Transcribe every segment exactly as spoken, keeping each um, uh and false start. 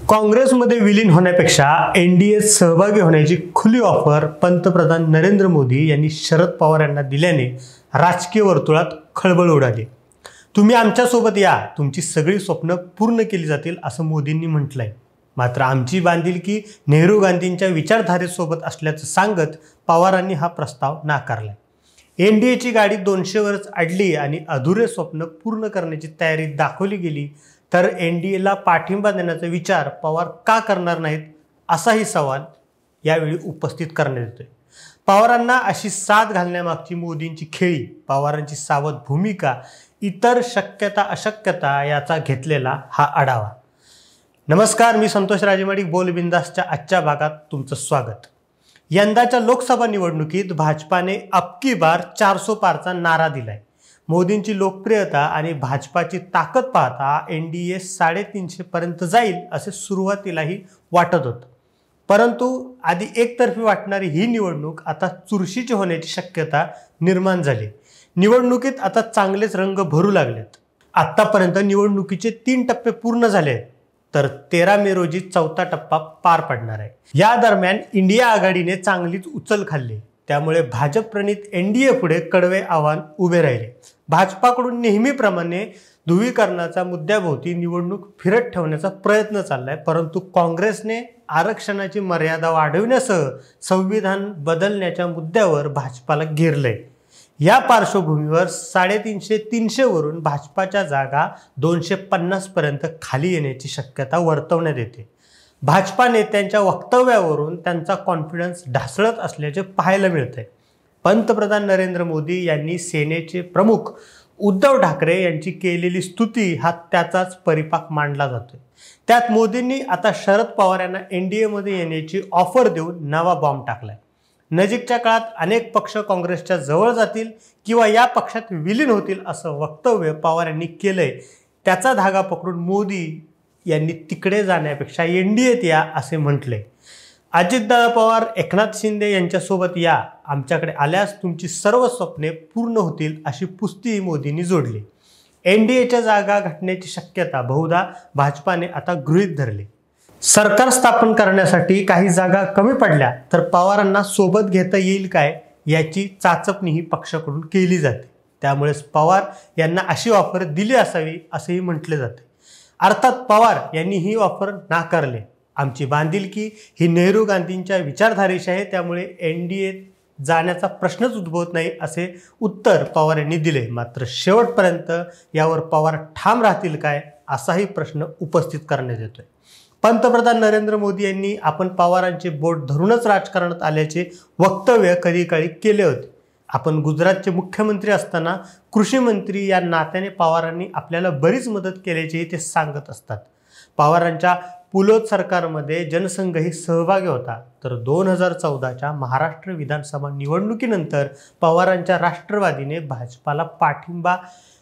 काँग्रेसमध्ये विलीन होण्यापेक्षा एनडीएत सहभागी होण्याची खुली ऑफर पंतप्रधान नरेंद्र मोदी यांनी शरद पवार यांना दिल्याने राजकीय वर्तुळात खळबळ उडाली। तुम्ही आमच्या सोबत या, तुमची सगळी स्वप्न पूर्ण केली जातील असं मोदींनी म्हटलंय। मात्र आमची बांधिलकी नेहरू गांधींच्या विचारधारेसोबत असल्याचं सांगत पवारांनी हा प्रस्ताव नाकारला। एनडीएची गाडी दोनशे वरच अडली आणि अधुरे स्वप्न पूर्ण करण्याची तयारी दाखवली गेली तर एनडीएला पाठिंबा देण्याचा विचार पवार का करणार नाहीत असाही सवाल यावेळी उपस्थित करण्यात येतोय। पवारांना अशी साथ घालण्यामागची मोदींची खेळी, पवारांची सावध भूमिका, इतर शक्यता अशक्यता याचा घेतलेला हा आढावा। नमस्कार, मी संतोष राजेमाडिक बोलबिंदासच्या आजच्या भागात तुमचं स्वागत। यंदाच्या लोकसभा निवडणुकीत भाजपाने अबकी बार चारसो पारचा नारा दिलाय। मोदींची लोकप्रियता आणि भाजपाची ताकद पाहता एनडीए साडेतीनशे पर्यंत जाईल असे सुरुवातीलाही वाटत होतं, परंतु आधी एकतर्फी वाटणारी ही निवडणूक आता चुरशीची होण्याची शक्यता निर्माण झाली। निवडणुकीत आता चांगलेच रंग भरू लागलेत। आतापर्यंत निवडणुकीचे तीन टप्पे पूर्ण झाले आहेत, तर तेरा मे रोजी चौथा टप्पा पार पडणार आहे। या दरम्यान इंडिया आघाडीने चांगलीच उचल खाल्ली, त्यामुळे भाजप प्रणित एनडीए पुढे कडवे आव्हान उभे राहिले। भाजपाकडून नेहमीप्रमाणे ध्रुवीकरणाच्या मुद्द्याभोवती निवडणूक फिरत ठेवण्याचा प्रयत्न चाललाय, परंतु काँग्रेसने आरक्षणाची मर्यादा वाढवण्यासह संविधान बदलण्याच्या मुद्द्यावर भाजपाला घेरलंय। या पार्श्वभूमीवर साडेतीनशे तीनशे वरून भाजपाच्या जागा दोनशे पन्नास पर्यंत खाली येण्याची शक्यता वर्तवण्यात येते। भाजपा नेत्यांच्या वक्तव्यावरून त्यांचा कॉन्फिडन्स ढासळत असल्याचे पाहायला मिळते। पंतप्रधान नरेंद्र मोदी यांनी सेनेचे प्रमुख उद्धव ठाकरे यांची केलेली स्तुती हा त्याचाच परिपाक मानला जातोय। त्यात मोदींनी आता शरद पवार यांना एनडीएमध्ये येण्याची ऑफर देऊन नवा बॉम्ब टाकलाय। नजीकच्या काळात अनेक पक्ष काँग्रेसच्या जवळ जातील किंवा या पक्षात विलीन होतील असं वक्तव्य पवार यांनी केलंय। त्याचा धागा पकडून मोदी यांनी तिकडे जाण्यापेक्षा एनडीएत या असे म्हटले। अजितदादा पवार एकनाथ शिंदे यांच्यासोबत या, आमच्याकडे आल्यास तुमची सर्व स्वप्ने पूर्ण होतील अशी पुस्ती मोदींनी जोडली। एनडीएच्या जागा घटण्याची शक्यता बहुधा भाजपाने आता गृहीत धरली। सरकार स्थापन करण्यासाठी काही जागा कमी पडल्या तर पवारांना सोबत घेता येईल काय याची चाचपणीही पक्षाकडून केली जाते। त्यामुळेच पवार यांना अशी ऑफर दिली असावी असेही म्हटले जाते। अर्थात पवार यांनी ही ऑफर नाकारले। आमची बांधिलकी ही नेहरू गांधींच्या विचारधारेशी आहे, त्यामुळे एनडीएत जाण्याचा प्रश्नच उद्भवत नाही असे उत्तर पवार यांनी दिले। मात्र शेवटपर्यंत यावर पवार ठाम राहतील काय असाही प्रश्न उपस्थित करण्यात येतोय। पंतप्रधान नरेंद्र मोदी यांनी आपण पवारांचे बोट धरूनच राजकारणात आल्याचे वक्तव्य कधी काळी केले होते। आपण गुजरातचे मुख्यमंत्री असताना कृषी मंत्री या नात्याने पवारांनी आपल्याला बरीच मदत केल्याचेही ते सांगत असतात। पवारांच्या पुलोद सरकारमध्ये जनसंघही सहभागी होता, तर दोन हजार चौदाच्या महाराष्ट्र विधानसभा निवडणुकीनंतर पवारांच्या राष्ट्रवादीने भाजपाला पाठिंबा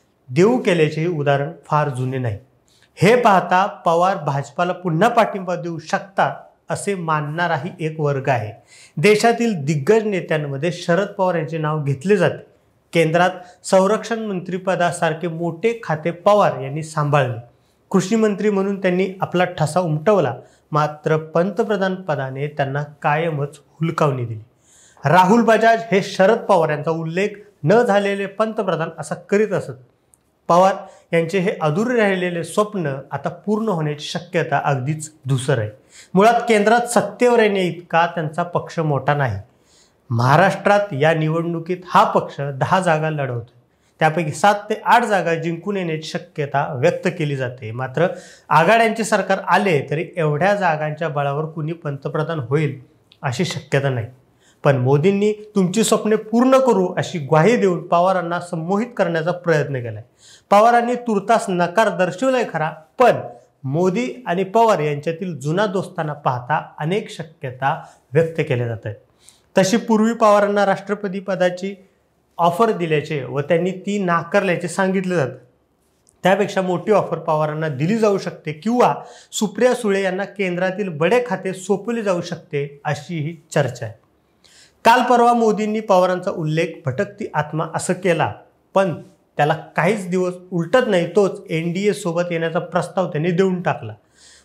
देऊ केल्याचे उदाहरण फार जुने नाही। हे पाहता पवार भाजपाला पुन्हा पाठिंबा देऊ शकतात असे मानणाराही एक वर्ग आहे। देशातील दिग्गज नेत्यांमध्ये शरद पवार यांचे नाव घेतले जाते। केंद्रात संरक्षण मंत्रिपदासारखे मोठे खाते पवार यांनी सांभाळले। कृषी मंत्री म्हणून त्यांनी आपला ठसा उमटवला, मात्र पंतप्रधान पदाने त्यांना कायमच हुलकावणी दिली। राहुल बजाज हे शरद पवार यांचा उल्लेख न झालेले पंतप्रधान असा करीत असत। पवार यांचे हे अधुरे राहिलेले स्वप्न आता पूर्ण होण्याची शक्यता अगदीच धूसर आहे। मुळात केंद्रात सत्तेवर येणे इतका त्यांचा पक्ष मोठा नाही। महाराष्ट्रात या निवडणुकीत हा पक्ष दहा जागा लढवतो, त्यापैकी सात ते आठ जागा जिंकून येण्याची शक्यता व्यक्त केली जाते। मात्र आघाड्यांचे सरकार आले तरी एवढ्या जागांच्या बळावर कुणी पंतप्रधान होईल अशी शक्यता नाही। पण मोदींनी तुमची स्वप्ने पूर्ण करू अशी ग्वाही देऊन पवारांना संमोहित करण्याचा प्रयत्न केलाय। पवारांनी तुर्तास नकार दर्शवलाय खरा, पण मोदी आणि पवार यांच्यातील जुना दोस्ताना पाहता अनेक शक्यता व्यक्त केल्या जात आहेत। तशी पूर्वी पवारांना राष्ट्रपती पदाची ऑफर दिल्याचे व त्यांनी ती नाकारल्याचे सांगितले जाते। त्यापेक्षा मोठी ऑफर पवारांना दिली जाऊ शकते किंवा सुप्रिया सुळे यांना केंद्रातील बडे खाते सोपवले जाऊ शकते अशी ही चर्चा आहे। काल परवा मोदींनी पवारांचा उल्लेख भटकती आत्मा असं केला, पण त्याला काहीच दिवस उलटत नाही तोच एनडीए सोबत येण्याचा प्रस्ताव त्यांनी देऊन टाकला।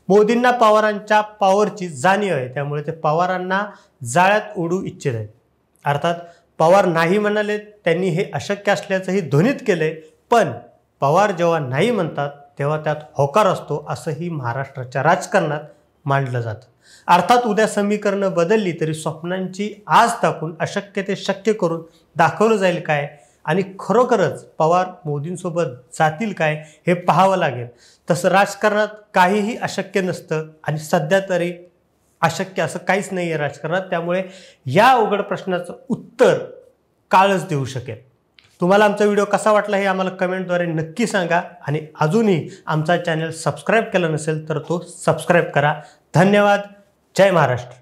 मोदींना पवारांच्या पॉवरची जाणीव आहे, त्यामुळे ते पवारांना जाळ्यात ओढू इच्छित आहेत. अर्थात पवार नाही म्हणाले, त्यांनी हे अशक्य असल्याचंही ध्वनित केलंय, पण पवार जेव्हा नाही म्हणतात तेव्हा त्यात होकार असतो असंही महाराष्ट्राच्या राजकारणात मांडलं जातं. अर्थात उद्या समीकरणं बदलली तरी स्वप्नांची आस दाखवून अशक्य ते शक्य करून दाखवलं जाईल काय, आणि खरोखरच पवार मोदींसोबत जातील काय हे पाहावं लागेल. तसं राजकारणात काहीही अशक्य नसतं आणि सध्या तरी अशक्य असं काहीच नाही आहे राजकारणात. त्यामुळे या अवघड प्रश्नाचं उत्तर काळच देऊ शकेल. तुम्हाला आमचा व्हिडिओ कसा वाटला हे आम्हाला कमेंटद्वारे नक्की सांगा, आणि अजूनही आमचा चॅनल सबस्क्राईब केला नसेल तर तो सबस्क्राईब करा. धन्यवाद. जय महाराष्ट्र.